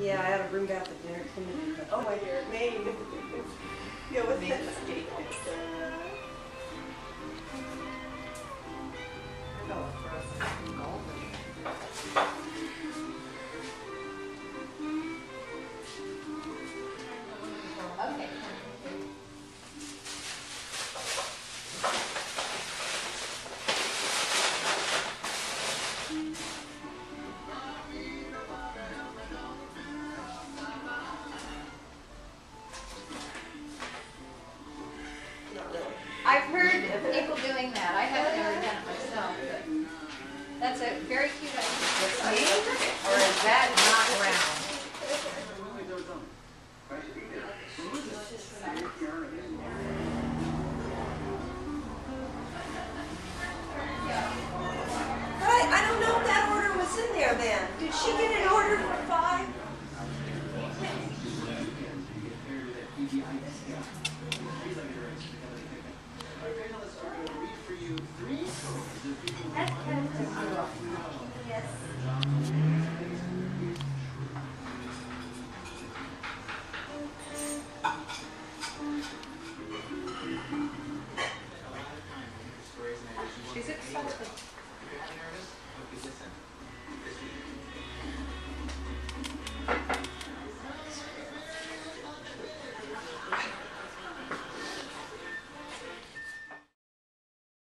Yeah, I had a room bath at dinner. Oh my dear, Maine. Yeah, what's that? Steak. Okay. I've heard of people doing that. I haven't ever done it myself, but that's a very cute idea. Or is that not round? I don't know if that order was in there then. Did she get an order for 5? That's kind of cool. Yes.